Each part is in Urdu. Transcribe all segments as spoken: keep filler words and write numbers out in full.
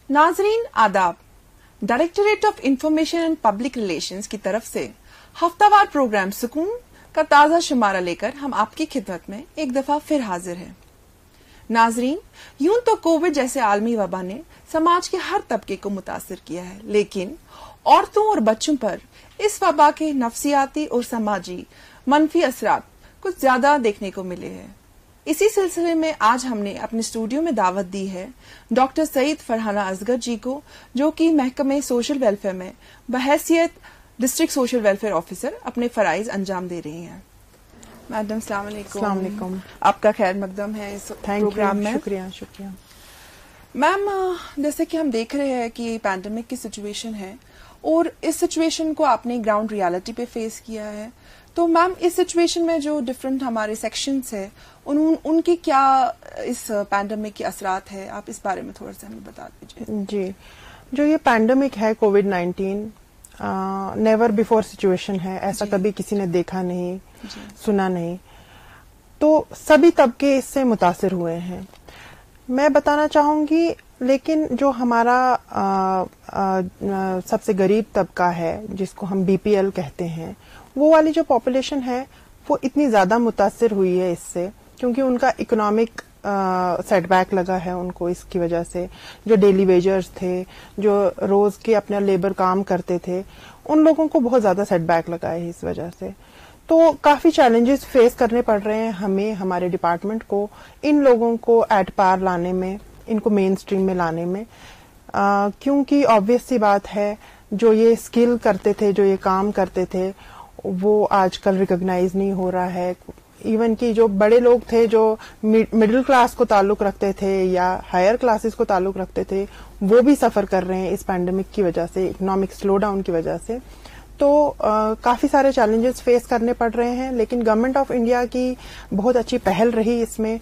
नाजरीन आदाब, directorate of information and public relations की तरफ से हफ्तावार प्रोग्राम सुकून का ताज़ा शुमारा लेकर हम आपकी खिदमत में एक दफा फिर हाजिर हैं। नाजरीन, यूं तो कोविड जैसे आलमी वबा ने समाज के हर तबके को मुतासिर किया है, लेकिन औरतों और बच्चों पर इस वबा के नफसियाती और समाजी मनफी असरात कुछ ज्यादा देखने को मिले हैं। इसी सिलसिले में आज हमने अपने स्टूडियो में दावत दी है डॉक्टर सईद फरहाना असगर जी को, जो कि महकमे सोशल वेलफेयर में बहैसियत डिस्ट्रिक्ट सोशल वेलफेयर ऑफिसर अपने फराइज अंजाम दे रही हैं। मैडम अस्सलाम वालेकुम, आपका खैर मकदम है इस प्रोग्राम में। शुक्रिया शुक्रिया मैम, जैसे कि हम देख रहे हैं कि पैंडेमिक की सिचुएशन है और इस सिचुएशन को आपने ग्राउंड रियलिटी पे फेस किया है, तो मैम इस सिचुएशन में जो डिफरेंट हमारे सेक्शंस है उन उनकी क्या इस पैंडेमिक के असरात है, आप इस बारे में थोड़ा सा हमें बता दीजिए। जी, जो ये पैंडेमिक है Covid nineteen, never before situation है, ऐसा कभी किसी ने देखा नहीं, सुना नहीं, तो सभी तबके इससे मुतासिर हुए हैं। मैं बताना चाहूंगी, लेकिन जो हमारा आ, आ, आ, सबसे गरीब तबका है जिसको हम बीपीएल कहते हैं, वो वाली जो पॉपुलेशन है वो इतनी ज्यादा मुतासिर हुई है इससे, क्योंकि उनका इकोनॉमिक सेटबैक लगा है उनको इसकी वजह से। जो डेली वेजर्स थे, जो रोज के अपना लेबर काम करते थे, उन लोगों को बहुत ज्यादा सेटबैक लगा है इस वजह से। तो काफी चैलेंजेस फेस करने पड़ रहे हैं हमें, हमारे डिपार्टमेंट को, इन लोगों को एट पार लाने में, इनको मेन स्ट्रीम में लाने में, आ, क्योंकि ऑब्वियस सी बात है जो ये स्किल करते थे, जो ये काम करते थे, वो आजकल रिकॉग्नाइज नहीं हो रहा है। इवन कि जो बड़े लोग थे जो मिडिल क्लास को ताल्लुक रखते थे या हायर क्लासेस को ताल्लुक रखते थे, वो भी सफर कर रहे हैं इस पैंडेमिक की वजह से, इकोनॉमिक स्लो डाउन की वजह से। तो आ, काफी सारे चैलेंजेस फेस करने पड़ रहे हैं, लेकिन गवर्नमेंट ऑफ इंडिया की बहुत अच्छी पहल रही इसमें,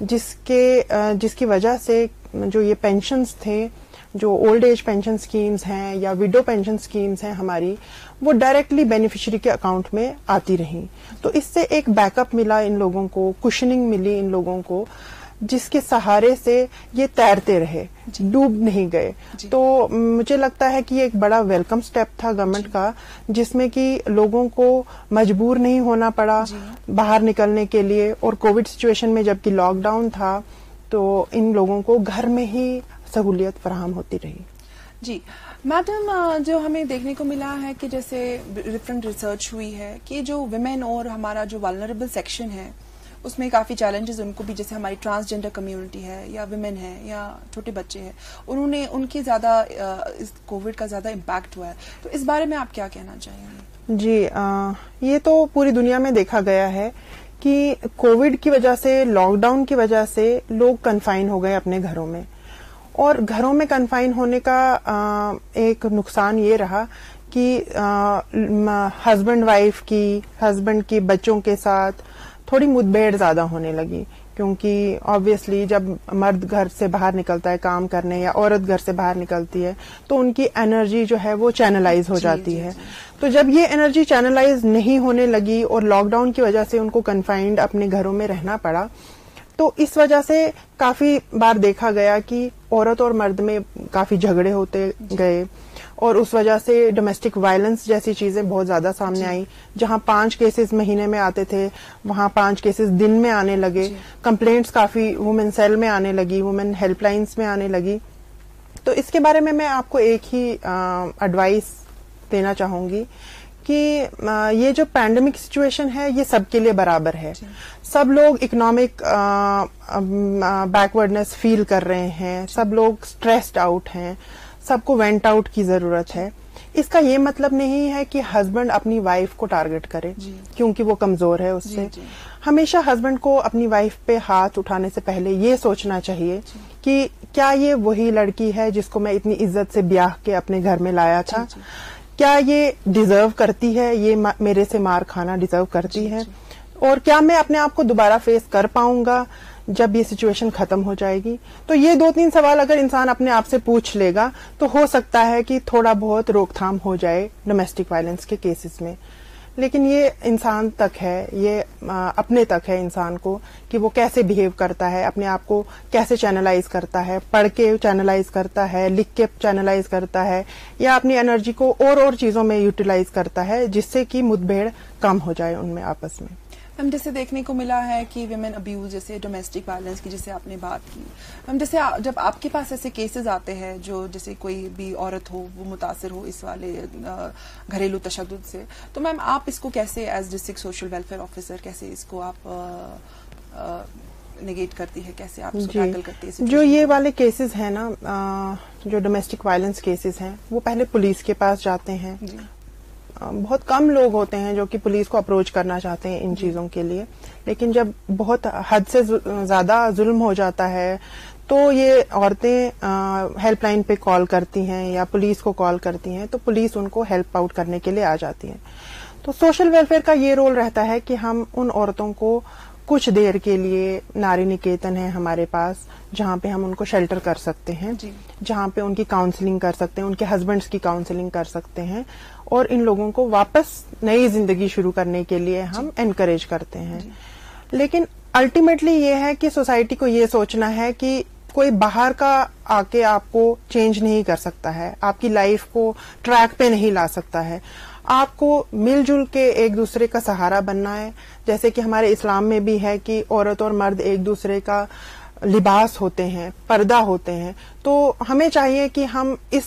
जिसके आ, जिसकी वजह से जो ये पेंशन्स थे, जो ओल्ड एज पेंशन स्कीम्स हैं या विडो पेंशन स्कीम्स हैं हमारी, वो डायरेक्टली बेनिफिशियरी के अकाउंट में आती रहीं। तो इससे एक बैकअप मिला इन लोगों को, कुशनिंग मिली इन लोगों को, जिसके सहारे से ये तैरते रहे, डूब नहीं गए। तो मुझे लगता है कि ये एक बड़ा वेलकम स्टेप था गवर्नमेंट का, जिसमें कि लोगों को मजबूर नहीं होना पड़ा बाहर निकलने के लिए। और कोविड सिचुएशन में जबकि लॉकडाउन था, तो इन लोगों को घर में ही सहूलियत फराहम होती रही। जी मैडम, जो हमें देखने को मिला है कि जैसे डिफरेंट रिसर्च हुई है कि जो विमेन और हमारा जो वल्नरेबल सेक्शन है उसमें काफी चैलेंजेस उनको भी, जैसे हमारी ट्रांसजेंडर कम्युनिटी है या विमेन है या छोटे बच्चे हैं, उन्होंने उनकी ज्यादा इस कोविड का ज्यादा इम्पैक्ट हुआ है, तो इस बारे में आप क्या कहना चाहेंगे? जी, आ, ये तो पूरी दुनिया में देखा गया है कि कोविड की वजह से, लॉकडाउन की वजह से लोग कन्फाइन हो गए अपने घरों में। और घरों में कन्फाइन होने का आ, एक नुकसान ये रहा कि हस्बैंड वाइफ की, हस्बैंड की बच्चों के साथ थोड़ी मुठभेड़ ज्यादा होने लगी, क्योंकि ऑब्वियसली जब मर्द घर से बाहर निकलता है काम करने या औरत घर से बाहर निकलती है, तो उनकी एनर्जी जो है वो चैनलाइज हो जाती है। तो जब ये एनर्जी चैनलाइज नहीं होने लगी और लॉकडाउन की वजह से उनको कन्फाइंड अपने घरों में रहना पड़ा, तो इस वजह से काफी बार देखा गया कि औरत और मर्द में काफी झगड़े होते गए, और उस वजह से डोमेस्टिक वायलेंस जैसी चीजें बहुत ज्यादा सामने आई। जहां पांच केसेस महीने में आते थे, वहां पांच केसेस दिन में आने लगे। कंप्लेंट्स काफी वुमेन सेल में आने लगी, वुमेन हेल्पलाइंस में आने लगी। तो इसके बारे में मैं आपको एक ही एडवाइस देना चाहूंगी कि ये जो पैंडेमिक सिचुएशन है ये सबके लिए बराबर है। सब लोग इकोनॉमिक बैकवर्डनेस फील कर रहे हैं, सब लोग स्ट्रेस्ड आउट हैं, सबको वेंट आउट की जरूरत है। इसका ये मतलब नहीं है कि हस्बैंड अपनी वाइफ को टारगेट करे क्योंकि वो कमजोर है उससे। जी, जी। हमेशा हस्बैंड को अपनी वाइफ पे हाथ उठाने से पहले ये सोचना चाहिए कि क्या ये वही लड़की है जिसको मैं इतनी इज्जत से ब्याह के अपने घर में लाया था? जी, जी। क्या ये डिजर्व करती है, ये मेरे से मार खाना डिजर्व करती जी, है जी। और क्या मैं अपने आप को दोबारा फेस कर पाऊंगा जब ये सिचुएशन खत्म हो जाएगी? तो ये दो तीन सवाल अगर इंसान अपने आप से पूछ लेगा तो हो सकता है कि थोड़ा बहुत रोकथाम हो जाए डोमेस्टिक वायलेंस के केसेस में। لیکن یہ انسان تک ہے, یہ اپنے تک ہے انسان کو کہ وہ کیسے بہیو کرتا ہے, اپنے آپ کو کیسے چینلائز کرتا ہے, پڑھ کے چینلائز کرتا ہے, لکھ کے چینلائز کرتا ہے, یا اپنی انرجی کو اور اور چیزوں میں یوٹیلائز کرتا ہے جس سے کہ متبھیڑ کم ہو جائے ان میں آپس میں. میم جیسے دیکھنے کو ملا ہے کہ ویمن ابیوز, جیسے ڈومیسٹک وائلنس کی جیسے آپ نے بات کی میم, جیسے جب آپ کے پاس ایسے کیسز آتے ہیں جو جیسے کوئی بھی عورت ہو وہ متاثر ہو اس والے گھریلو تشدد سے, تو میم آپ اس کو کیسے as district social welfare officer کیسے اس کو آپ نگیٹ کرتی ہے, کیسے آپ اس کو ٹیکل کرتی ہے؟ جو یہ والے کیسز ہیں نا, جو ڈومیسٹک وائلنس کیسز ہیں, وہ پہلے پولیس کے پاس جاتے ہیں. بہت کم لوگ ہوتے ہیں جو کہ پولیس کو اپروچ کرنا چاہتے ہیں ان چیزوں کے لیے, لیکن جب بہت حد سے زیادہ ظلم ہو جاتا ہے تو یہ عورتیں ہیلپ لائن پہ کال کرتی ہیں یا پولیس کو کال کرتی ہیں, تو پولیس ان کو ہیلپ آؤٹ کرنے کے لیے آ جاتی ہے. تو سوشل ویلفیئر کا یہ رول رہتا ہے کہ ہم ان عورتوں کو کچھ دیر کے لیے, ناری نکیتن ہے ہمارے پاس جہاں پہ ہم ان کو شیلٹر کر سکتے ہیں, جہاں پہ ان کی کاؤنسلنگ کر سکتے ہیں, ان کے ہسبینڈس کی کاؤنسلنگ کر سکتے ہیں, اور ان لوگوں کو واپس نئی زندگی شروع کرنے کے لیے ہم انکریج کرتے ہیں. لیکن الٹیمیٹلی یہ ہے کہ سوسائٹی کو یہ سوچنا ہے کہ کوئی باہر کا آ کے آپ کو چینج نہیں کر سکتا ہے, آپ کی لائف کو ٹریک پہ نہیں لا سکتا ہے. آپ کو مل جل کے ایک دوسرے کا سہارا بننا ہے, جیسے کہ ہمارے اسلام میں بھی ہے کہ عورت اور مرد ایک دوسرے کا لباس ہوتے ہیں, پردہ ہوتے ہیں. تو ہمیں چاہیے کہ ہم اس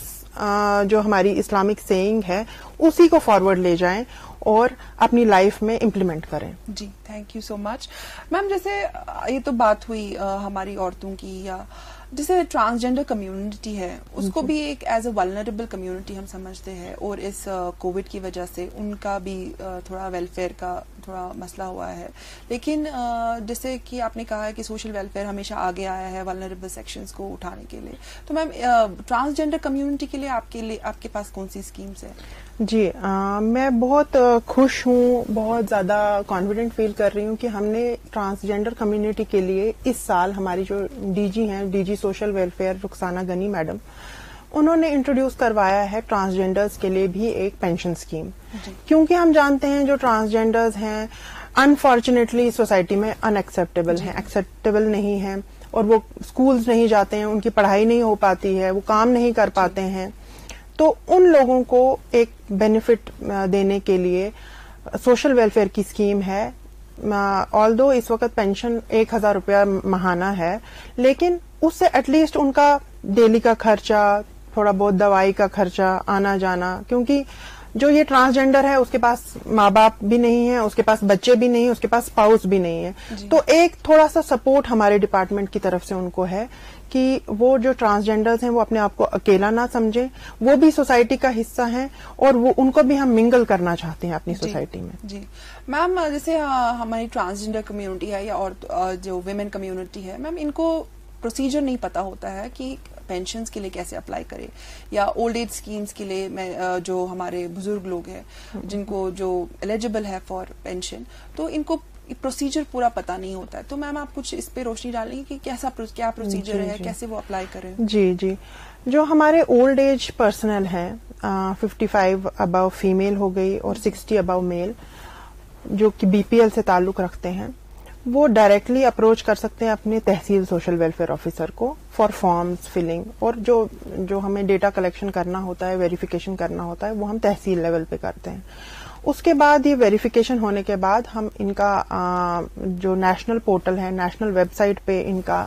جو ہماری اسلامک سیئنگ ہے اسی کو فارورڈ لے جائیں اور اپنی لائف میں امپلیمنٹ کریں. جی thank you so much ma'am. جیسے یہ تو بات ہوئی ہماری عورتوں کی, یا جیسے ٹرانسجینڈر کمیونٹی ہے اس کو بھی ایک ایز اے ولنریبل کمیونٹی ہم سمجھتے ہیں, اور اس کووڈ کی وجہ سے ان کا بھی تھوڑا ویلفیئر کا تھوڑا مسئلہ ہوا ہے. لیکن جیسے کہ آپ نے کہا ہے کہ سوشل ویلفیئر ہمیشہ آگے آیا ہے ولنریبل سیکشنز کو اٹھانے کے لیے, تو میم ٹرانسجینڈر کمیونٹی کے لیے آپ کے لیے آپ کے پاس کون سی اسکیمز ہیں؟ جی آ, میں بہت خوش ہوں, بہت زیادہ کانفیڈنٹ فیل کر رہی ہوں کہ ہم نے ٹرانسجینڈر کمیونٹی کے لیے اس سال ہماری جو ڈی جی ہیں, D G social welfare Rukhsana Ghani madam, انہوں نے انٹروڈیوس کروایا ہے ٹرانسجینڈرز کے لیے بھی ایک پینشن اسکیم. کیونکہ ہم جانتے ہیں جو ٹرانسجینڈرز ہیں انفارچونیٹلی سوسائٹی میں ان ایکسیپٹیبل ہیں, ایکسیپٹیبل نہیں ہیں, اور وہ اسکولز نہیں جاتے ہیں, ان کی پڑھائی نہیں ہو پاتی ہے, وہ کام نہیں کر پاتے ہیں. تو ان لوگوں کو ایک بینیفٹ دینے کے لیے سوشل ویلفیئر کی اسکیم ہے. آل دو اس وقت پینشن ایک ہزار روپیہ ماہانہ ہے, لیکن اس سے ایٹ لیسٹ ان کا ڈیلی کا خرچہ, تھوڑا بہت دوائی کا خرچہ, آنا جانا, کیونکہ جو یہ ٹرانسجینڈر ہے اس کے پاس ماں باپ بھی نہیں ہے, اس کے پاس بچے بھی نہیں, اس کے پاس اسپاؤس بھی نہیں ہے. تو ایک تھوڑا سا سپورٹ ہمارے ڈپارٹمنٹ کی طرف سے ان کو ہے کہ وہ جو ٹرانسجینڈرز ہیں وہ اپنے آپ کو اکیلا نہ سمجھیں, وہ بھی سوسائٹی کا حصہ ہیں, اور وہ ان کو بھی ہم منگل کرنا چاہتے ہیں اپنی سوسائٹی میں. جی میم, جیسے ہماری ٹرانسجینڈر کمیونٹی ہے یا اور جو ویمن کمیونٹی ہے میم, ان کو پروسیجر نہیں پتا ہوتا ہے کہ پینشنز کے لیے کیسے اپلائی کرے, یا اولڈ ایج اسکیمز کے لیے میں جو ہمارے بزرگ لوگ ہیں جن کو جو ایلیجیبل ہے فار پینشن, تو ان کو پروسیجر پورا پتا نہیں ہوتا ہے. تو میم آپ کچھ اس پہ روشنی ڈالیں گے کہ کیسا کیا پروسیجر ہے, کیسے وہ اپلائی کریں؟ جی جی جو ہمارے اولڈ ایج پرسنل ہیں, ففٹی فائیو ابو فیمیل ہو گئی اور سکسٹی ابو میل, جو کہ بی پی ایل سے تعلق رکھتے ہیں, وہ ڈائریکٹلی اپروچ کر سکتے ہیں اپنے تحصیل سوشل ویلفیئر آفیسر کو فار فارمز فلنگ, اور جو جو ہمیں ڈیٹا کلیکشن کرنا ہوتا ہے, ویریفیکیشن کرنا ہوتا ہے, وہ ہم تحصیل لیول پہ کرتے ہیں. اس کے بعد یہ ویریفیکیشن ہونے کے بعد ہم ان کا جو نیشنل پورٹل ہے, نیشنل ویب سائٹ پہ ان کا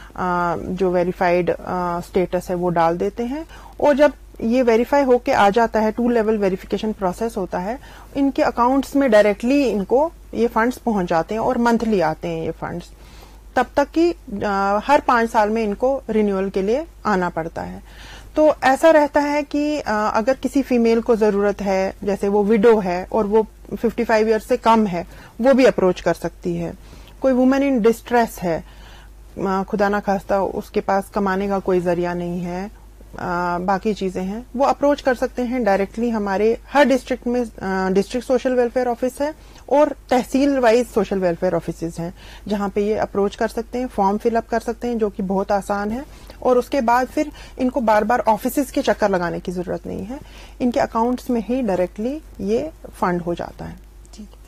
جو ویریفائڈ اسٹیٹس ہے وہ ڈال دیتے ہیں, اور جب یہ ویریفائی ہو کے آ جاتا ہے, ٹو لیول ویریفیکیشن پروسیس ہوتا ہے, ان کے اکاؤنٹس میں ڈائریکٹلی ان کو یہ فنڈز پہنچ جاتے ہیں, اور منتھلی آتے ہیں یہ فنڈز, تب تک کہ ہر پانچ سال میں ان کو رینیول کے لیے آنا پڑتا ہے. تو ایسا رہتا ہے کہ اگر کسی فیمیل کو ضرورت ہے, جیسے وہ وڈو ہے اور وہ ففٹی فائیو ایئر سے کم ہے, وہ بھی اپروچ کر سکتی ہے. کوئی وومن ان ڈسٹریس ہے, خدا نہ خواستہ اس کے پاس کمانے کا کوئی ذریعہ نہیں ہے, باقی چیزیں ہیں, وہ اپروچ کر سکتے ہیں ڈائریکٹلی. ہمارے ہر ڈسٹرکٹ میں ڈسٹرکٹ سوشل ویلفیئر آفس ہے اور تحصیل وائز سوشل ویلفیئر آفیسز ہیں, جہاں پہ یہ اپروچ کر سکتے ہیں, فارم فل اپ کر سکتے ہیں, جو کہ بہت آسان ہے, اور اس کے بعد پھر ان کو بار بار آفیسز کے چکر لگانے کی ضرورت نہیں ہے, ان کے اکاؤنٹس میں ہی ڈائریکٹلی یہ فنڈ ہو جاتا ہے.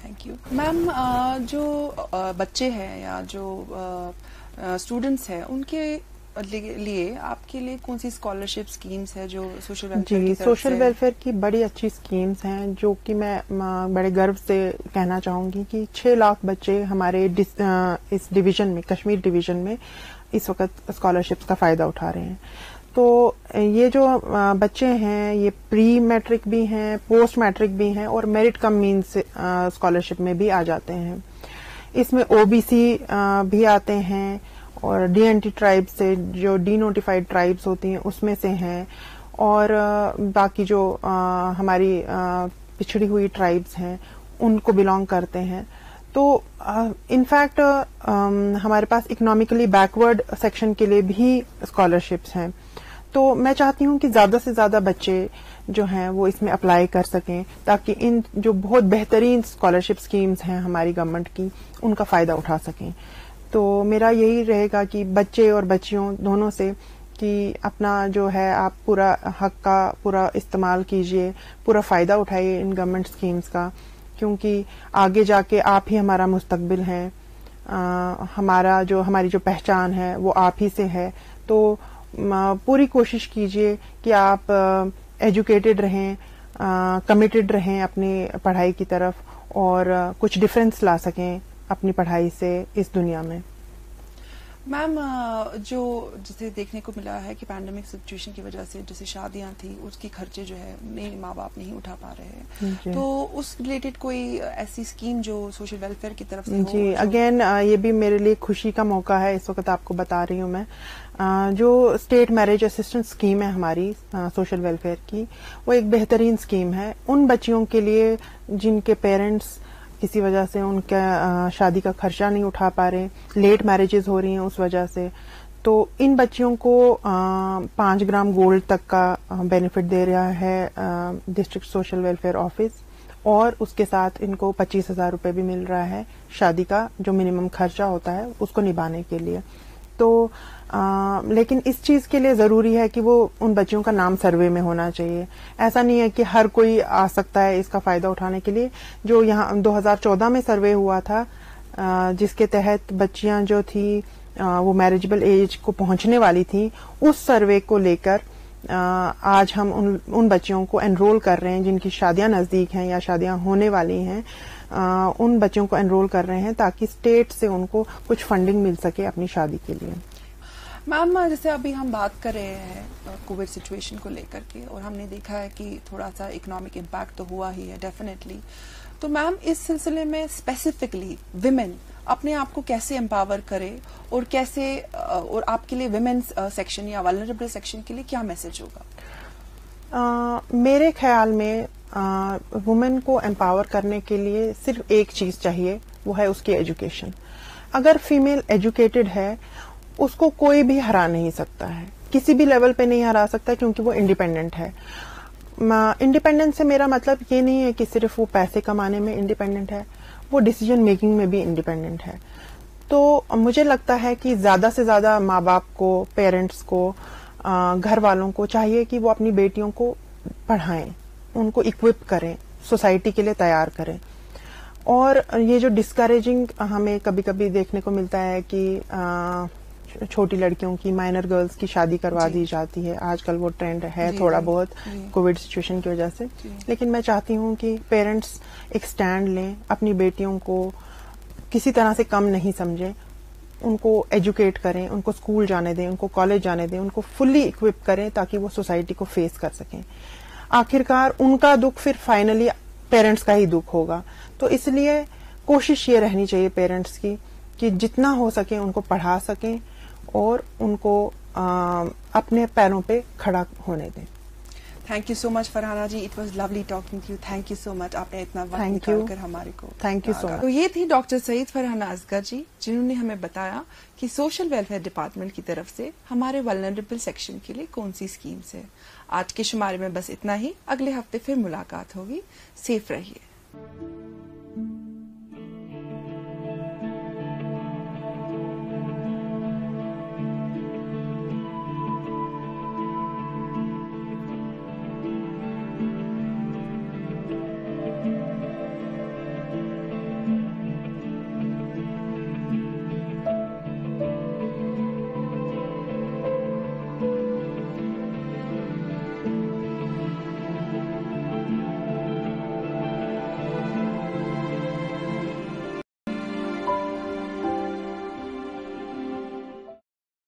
Thank you ma'am. جو بچے ہیں یا جو اسٹوڈینٹس ہیں ان کے لیے آپ کے لیے کون سی اسکالرشپ اسکیمس ہے جو سوشل ویلفیئر جی سوشل ویلفیئر کی بڑی اچھی اسکیمس ہیں جو کہ میں بڑے گرو سے کہنا چاہوں گی کہ چھ لاکھ بچے ہمارے اس ڈویژن میں کشمیر ڈویژن میں اس وقت اسکالرشپس کا فائدہ اٹھا رہے ہیں. تو یہ جو بچے ہیں یہ پری میٹرک بھی ہیں, پوسٹ میٹرک بھی ہیں اور میرٹ کم مینس اسکالرشپ میں بھی آ جاتے ہیں. اس میں او بی سی بھی آتے ہیں اور ڈی این ٹی ٹرائب سے جو ڈی نوٹیفائڈ ٹرائبس ہوتی ہیں اس میں سے ہیں, اور باقی جو ہماری پچھڑی ہوئی ٹرائبس ہیں ان کو بلانگ کرتے ہیں. تو انفیکٹ ہمارے پاس اکنامکلی بیکورڈ سیکشن کے لیے بھی اسکالرشپس ہیں. تو میں چاہتی ہوں کہ زیادہ سے زیادہ بچے جو ہیں وہ اس میں اپلائی کر سکیں تاکہ ان جو بہت بہترین اسکالرشپ اسکیمز ہیں ہماری گورنمنٹ کی ان کا فائدہ اٹھا سکیں. تو میرا یہی رہے گا کہ بچے اور بچیوں دونوں سے کہ اپنا جو ہے آپ پورا حق کا پورا استعمال کیجئے, پورا فائدہ اٹھائیے ان گورنمنٹ اسکیمز کا, کیونکہ آگے جا کے آپ ہی ہمارا مستقبل ہیں. ہمارا جو ہماری جو پہچان ہے وہ آپ ہی سے ہے. تو پوری کوشش کیجئے کہ آپ ایجوکیٹڈ رہیں, کمیٹڈ رہیں اپنی پڑھائی کی طرف اور کچھ ڈفرینس لا سکیں اپنی پڑھائی سے اس دنیا میں. میم جو جسے دیکھنے کو ملا ہے کہ پینڈیمک سچویشن کی وجہ سے جیسے شادیاں تھیں اس کی خرچے جو ہے نہیں ماں باپ نہیں اٹھا پا رہے ہیں, جی. تو اس ریلیٹڈ کوئی ایسی اسکیم جو سوشل ویلفیئر کی طرف سے جی اگین یہ بھی میرے لیے خوشی کا موقع ہے اس وقت آپ کو بتا رہی ہوں میں. جو اسٹیٹ میرج اسسٹنٹ اسکیم ہے ہماری سوشل ویلفیئر کی وہ ایک بہترین اسکیم ہے ان بچیوں کے لیے جن کے پیرنٹس کسی وجہ سے ان کا شادی کا خرچہ نہیں اٹھا پا رہے, لیٹ میرجز ہو رہی ہیں اس وجہ سے. تو ان بچیوں کو پانچ گرام گولڈ تک کا بینیفٹ دے رہا ہے ڈسٹرکٹ سوشل ویلفیئر آفس, اور اس کے ساتھ ان کو پچیس ہزار روپے بھی مل رہا ہے شادی کا جو منیمم خرچہ ہوتا ہے اس کو نبھانے کے لیے. تو آ, لیکن اس چیز کے لیے ضروری ہے کہ وہ ان بچیوں کا نام سروے میں ہونا چاہیے. ایسا نہیں ہے کہ ہر کوئی آ سکتا ہے اس کا فائدہ اٹھانے کے لیے. جو یہاں دو ہزار چودہ میں سروے ہوا تھا آ, جس کے تحت بچیاں جو تھی آ, وہ میرجبل ایج کو پہنچنے والی تھیں, اس سروے کو لے کر آ, آج ہم ان, ان بچیوں کو انرول کر رہے ہیں جن کی شادیاں نزدیک ہیں یا شادیاں ہونے والی ہیں. آ, ان بچوں کو انرول کر رہے ہیں تاکہ اسٹیٹ سے ان کو کچھ فنڈنگ مل سکے اپنی شادی کے لیے. میم جیسے ابھی ہم بات کر رہے ہیں کووڈ سچویشن کو لے کر کے اور ہم نے دیکھا ہے کہ تھوڑا سا اکنامک امپیکٹ تو ہوا ہی ہے ڈیفینیٹلی. تو میم اس سلسلے میں اسپیسیفکلی ویمن اپنے آپ کو کیسے امپاور کرے اور کیسے, اور آپ کے لیے ویمنس سیکشن یا ولنریبل سیکشن کے لیے کیا میسج ہوگا؟ آ, میرے خیال میں وومن کو امپاور کرنے کے لیے صرف ایک چیز چاہیے, وہ ہے اس کی ایجوکیشن. اگر فیمیل ایجوکیٹڈ ہے اس کو کوئی بھی ہرا نہیں سکتا ہے, کسی بھی لیول پہ نہیں ہرا سکتا کیونکہ وہ انڈیپینڈنٹ ہے. انڈیپینڈنٹ سے میرا مطلب یہ نہیں ہے کہ صرف وہ پیسے کمانے میں انڈیپینڈنٹ ہے, وہ ڈیسیجن میکنگ میں بھی انڈیپینڈنٹ ہے. تو مجھے لگتا ہے کہ زیادہ سے زیادہ ماں باپ کو, پیرنٹس کو, گھر والوں کو چاہیے کہ وہ اپنی بیٹیوں کو پڑھائیں, ان کو اکوپ کریں, سوسائٹی کے لیے تیار کریں. اور یہ جو ڈسکریجنگ ہمیں کبھی کبھی دیکھنے کو ملتا ہے کہ چھوٹی لڑکیوں کی, مائنر گرلز کی شادی کروا دی جاتی ہے, آج کل وہ ٹرینڈ ہے تھوڑا بہت کووڈ سچویشن کی وجہ سے. لیکن میں چاہتی ہوں کہ پیرنٹس ایک سٹینڈ لیں, اپنی بیٹیوں کو کسی طرح سے کم نہیں سمجھیں, ان کو ایجوکیٹ کریں, ان کو اسکول جانے دیں, ان کو کالج جانے دیں, ان کو فلی اکوپ کریں تاکہ وہ سوسائٹی کو فیس کر سکیں. آخرکار ان کا دکھ پھر فائنلی پیرنٹس کا ہی دکھ ہوگا. تو اس لیے کوشش یہ رہنی چاہیے پیرنٹس کی کہ جتنا ہو سکے ان کو پڑھا سکیں اور ان کو آ, اپنے پیروں پہ کھڑا ہونے دیں. Thank you so much Farhana ji, it was lovely talking to you. Thank you so much, آپ نے اتنا وقت نکال کر ہمارے کو. Thank you so much. تو یہ تھی ڈاکٹر سعید فرحانہ اصغر جی, جنہوں نے ہمیں بتایا کہ سوشل ویلفیئر ڈپارٹمنٹ کی طرف سے ہمارے ولنریبل سیکشن کے لیے کون سی اسکیمس ہے. آج کے شمارے میں بس اتنا ہی, اگلے ہفتے پھر ملاقات ہوگی. سیف رہیے.